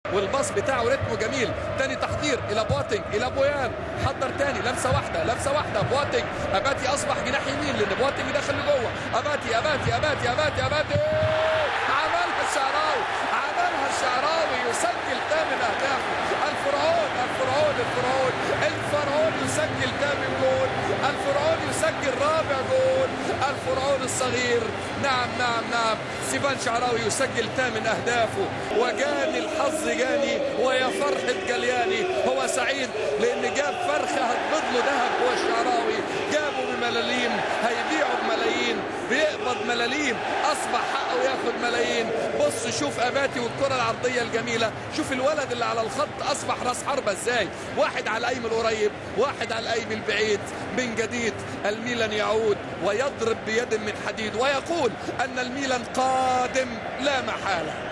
والباص بتاعه رتمه جميل. تاني تحضير الى بواتينج الى بويان، حضر تاني لمسه واحده بواتينج. اباتي اصبح جناح يمين لان بواتينج دخل لجوه. اباتي عملها الشعراوي يسجل ثامن اهدافه. الفرعون يسجل ثامن جول، الفرعون يسجل رابع جول، الفرعون الصغير. نعم سيفان شعراوي يسجل ثامن اهدافه. وجاني الحظ ويا فرحة جلياني. هو سعيد لان جاب فرخة هتبض له ذهب. هو الشعراوي جابه بملاليم، هيبيعه بملايين، بيقبض ملاليم، اصبح حقه ياخد ملايين. بص شوف اباتي والكرة العرضية الجميلة. شوف الولد اللي على الخط اصبح راس حربة ازاي، واحد على القايم القريب واحد على القايم البعيد. من جديد الميلان يعود ويضرب بيد من حديد ويقول ان الميلان قادم لا محالة.